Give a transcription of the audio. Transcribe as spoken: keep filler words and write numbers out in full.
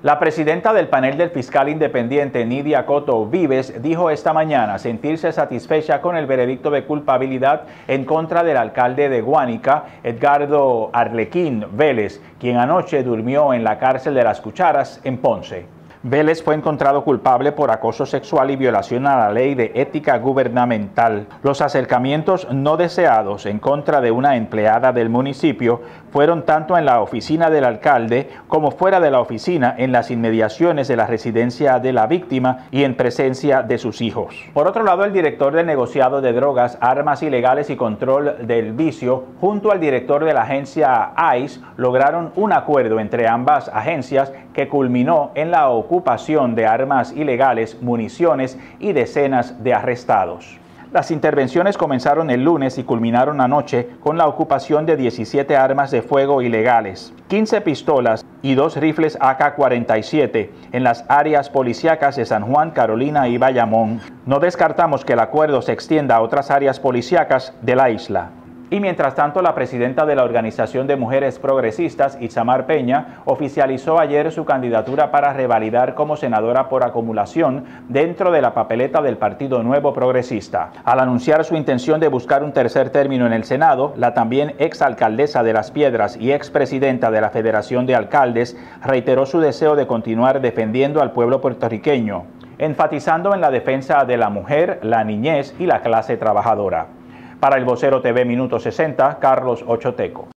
La presidenta del panel del fiscal independiente, Nidia Cotto Vives, dijo esta mañana sentirse satisfecha con el veredicto de culpabilidad en contra del alcalde de Guánica, Edgardo Arlequín Vélez, quien anoche durmió en la cárcel de Las Cucharas en Ponce. Vélez fue encontrado culpable por acoso sexual y violación a la ley de ética gubernamental. Los acercamientos no deseados en contra de una empleada del municipio fueron tanto en la oficina del alcalde como fuera de la oficina en las inmediaciones de la residencia de la víctima y en presencia de sus hijos. Por otro lado, el director del negociado de drogas, armas ilegales y control del vicio, junto al director de la agencia ICE, lograron un acuerdo entre ambas agencias que culminó en la ocupación de armas ilegales, municiones y decenas de arrestados. Las intervenciones comenzaron el lunes y culminaron anoche con la ocupación de diecisiete armas de fuego ilegales, quince pistolas y dos rifles A K cuarenta y siete en las áreas policíacas de San Juan, Carolina y Bayamón. No descartamos que el acuerdo se extienda a otras áreas policíacas de la isla. Y mientras tanto, la presidenta de la Organización de Mujeres Progresistas, Itzamar Peña, oficializó ayer su candidatura para revalidar como senadora por acumulación dentro de la papeleta del Partido Nuevo Progresista. Al anunciar su intención de buscar un tercer término en el Senado, la también exalcaldesa de Las Piedras y expresidenta de la Federación de Alcaldes reiteró su deseo de continuar defendiendo al pueblo puertorriqueño, enfatizando en la defensa de la mujer, la niñez y la clase trabajadora. Para el Vocero T V Minuto sesenta, Carlos Ochoteco.